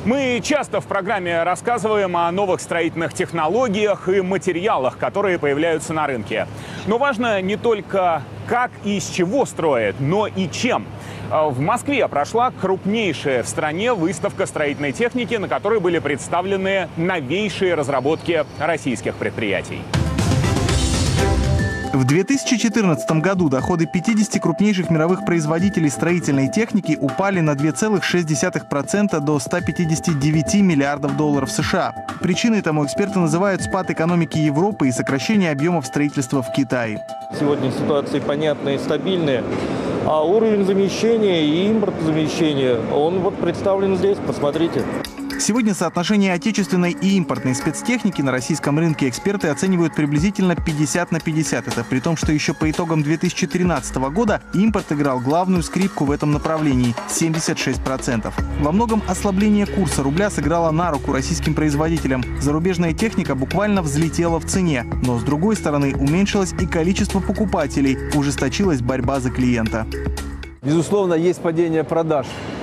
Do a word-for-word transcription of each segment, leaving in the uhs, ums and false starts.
Мы часто в программе рассказываем о новых строительных технологиях и материалах, которые появляются на рынке. Но важно не только как и из чего строят, но и чем. В Москве прошла крупнейшая в стране выставка строительной техники, на которой были представлены новейшие разработки российских предприятий. В две тысячи четырнадцатом году доходы пятидесяти крупнейших мировых производителей строительной техники упали на две целых шесть десятых процента до ста пятидесяти девяти миллиардов долларов США. Причиной тому эксперты называют спад экономики Европы и сокращение объемов строительства в Китае. Сегодня ситуация понятная и стабильная, а уровень замещения и импортозамещения, он вот представлен здесь, посмотрите. Сегодня соотношение отечественной и импортной спецтехники на российском рынке эксперты оценивают приблизительно пятьдесят на пятьдесят. Это при том, что еще по итогам две тысячи тринадцатого года импорт играл главную скрипку в этом направлении – семьдесят шесть процентов. Во многом ослабление курса рубля сыграло на руку российским производителям. Зарубежная техника буквально взлетела в цене. Но с другой стороны уменьшилось и количество покупателей, ужесточилась борьба за клиента. Безусловно, есть падение продаж.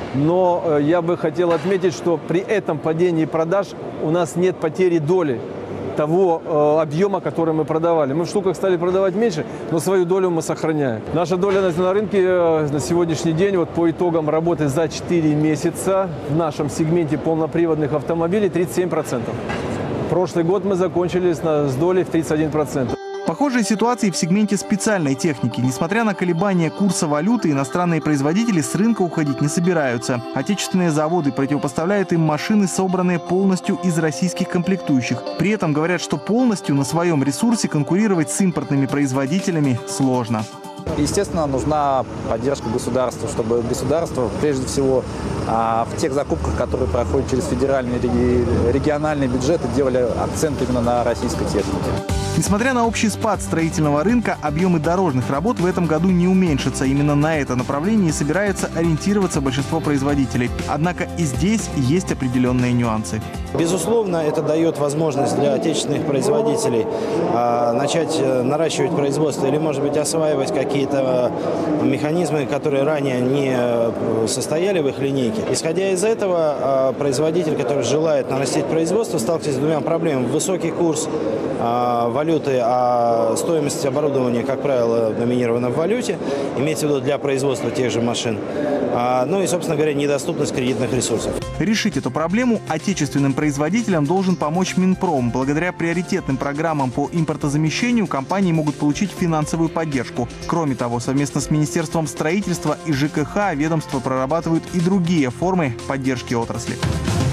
Но я бы хотел отметить, что при этом падении продаж у нас нет потери доли того э, объема, который мы продавали. Мы в штуках стали продавать меньше, но свою долю мы сохраняем. Наша доля на, на рынке э, на сегодняшний день, вот по итогам работы за четыре месяца в нашем сегменте полноприводных автомобилей тридцать семь процентов. Прошлый год мы закончили с, с долей в тридцать один процент. Похожие ситуации в сегменте специальной техники. Несмотря на колебания курса валюты, иностранные производители с рынка уходить не собираются. Отечественные заводы противопоставляют им машины, собранные полностью из российских комплектующих. При этом говорят, что полностью на своем ресурсе конкурировать с импортными производителями сложно. Естественно, нужна поддержка государства, чтобы государство, прежде всего, в тех закупках, которые проходят через федеральные и региональные бюджеты, делали акцент именно на российской технике. Несмотря на общий спад строительного рынка, объемы дорожных работ в этом году не уменьшатся. Именно на это направление и собирается ориентироваться большинство производителей. Однако и здесь есть определенные нюансы. Безусловно, это дает возможность для отечественных производителей а, начать наращивать производство или, может быть, осваивать какие-то механизмы, которые ранее не состояли в их линейке. Исходя из этого, а, производитель, который желает нарастить производство, сталкивается с двумя проблемами. Высокий курс а, валюты, а стоимость оборудования, как правило, номинирована в валюте, имеется в виду для производства тех же машин. А, ну и, собственно говоря, недоступность кредитных ресурсов. Решить эту проблему отечественным производителям должен помочь Минпром. Благодаря приоритетным программам по импортозамещению компании могут получить финансовую поддержку. Кроме того, совместно с Министерством строительства и ЖКХ ведомства прорабатывают и другие формы поддержки отрасли.